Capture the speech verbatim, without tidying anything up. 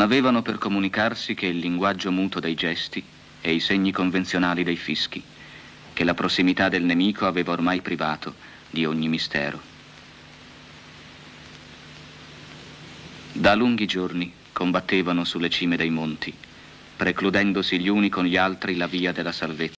avevano per comunicarsi che il linguaggio muto dei gesti e i segni convenzionali dei fischi, che la prossimità del nemico aveva ormai privato di ogni mistero. Da lunghi giorni combattevano sulle cime dei monti, precludendosi gli uni con gli altri la via della salvezza.